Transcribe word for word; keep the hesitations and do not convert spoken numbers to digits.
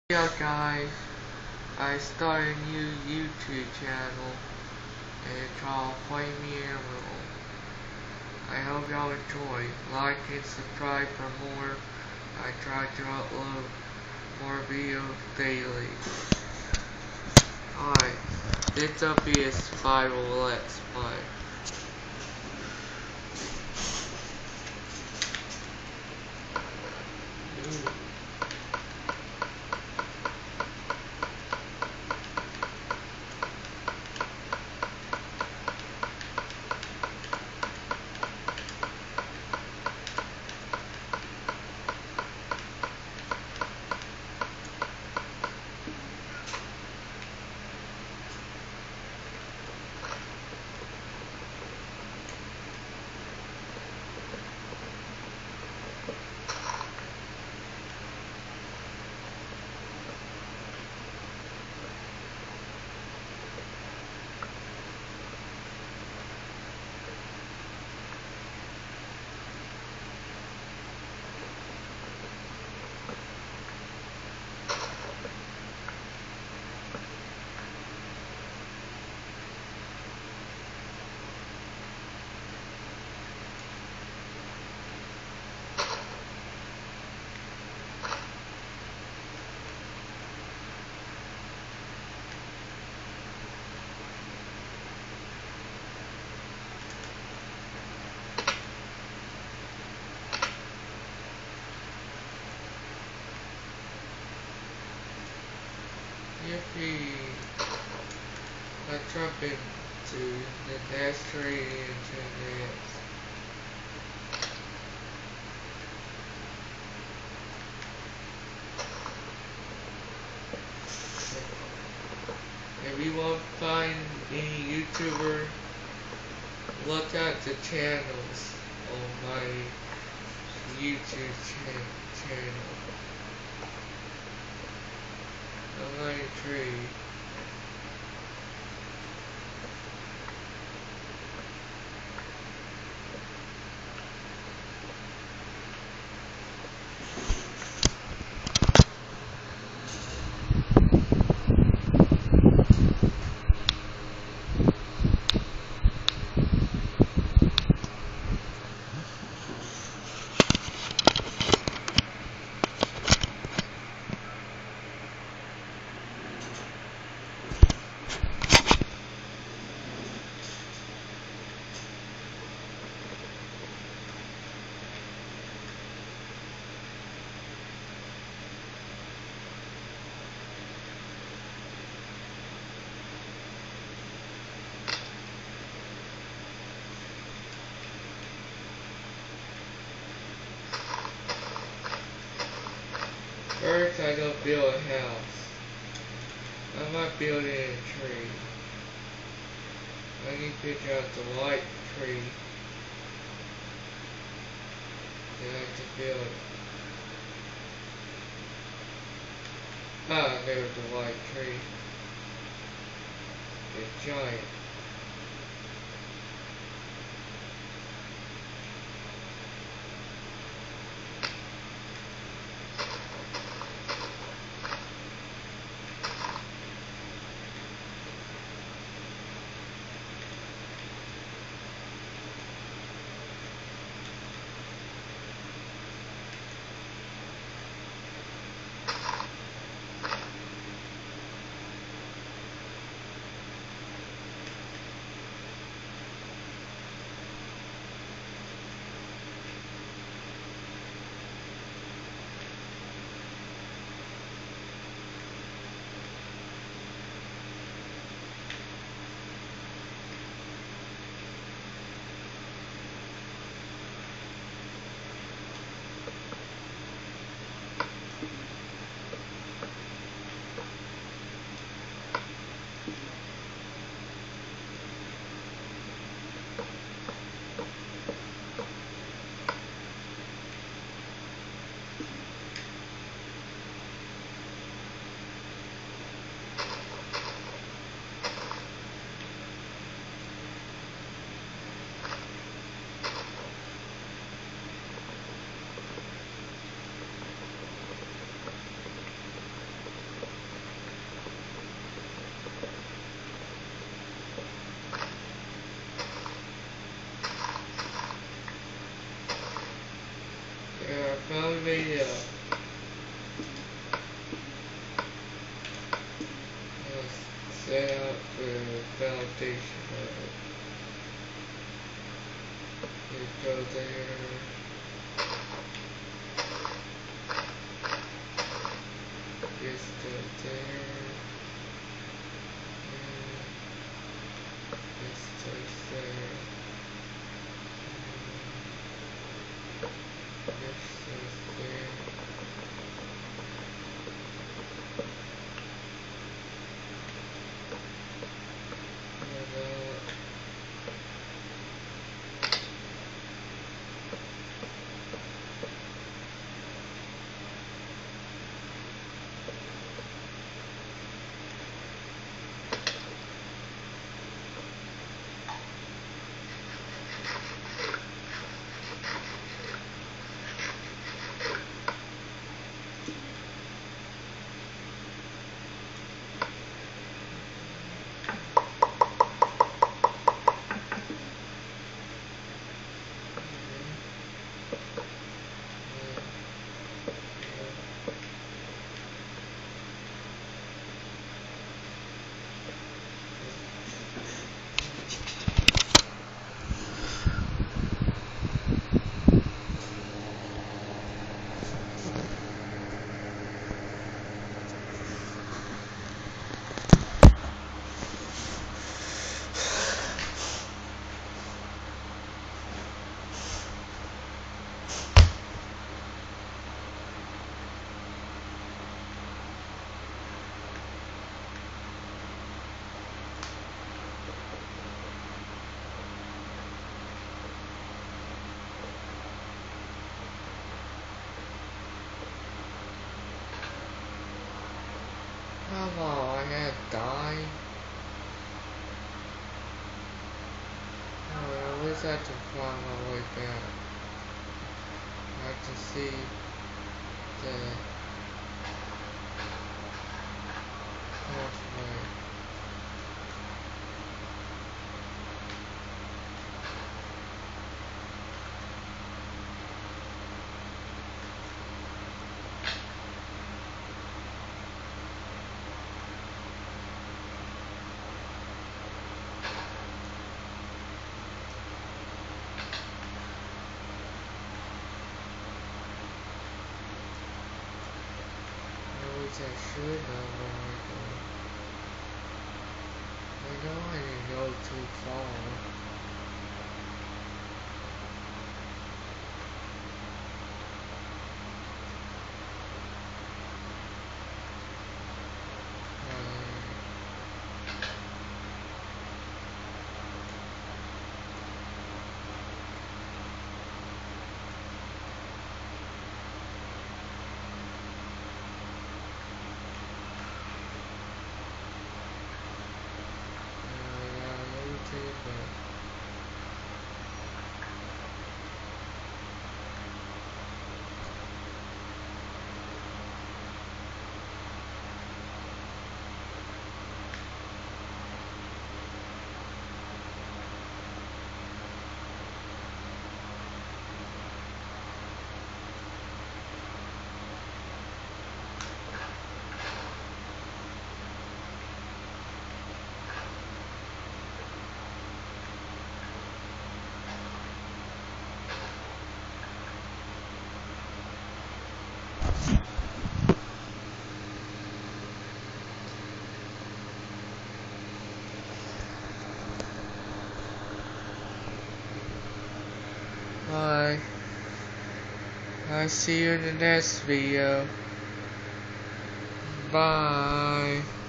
Yeah guys, I started a new YouTube channel and it's called Flamey Emerald. I hope y'all enjoy. Like and subscribe for more. I try to upload more videos daily. Alright, this will be a survival let's play. Ooh. Yippee! Let's jump into the next trading internet. If you want to find any YouTuber, look at the channels on my YouTube cha channel. I'm like a tree. First, I go build a house. I'm not building a tree. I need to pick out the white tree that I can build. Ah, there's the white tree. It's giant. foundation of it. You go there. This goes there. And this goes there. And this goes there. Come on, I had died. Oh, I always have to find my way back. I have to see the pathway. I should know where I'm going. I know I didn't go too far. Bye. I'll see you in the next video. Bye.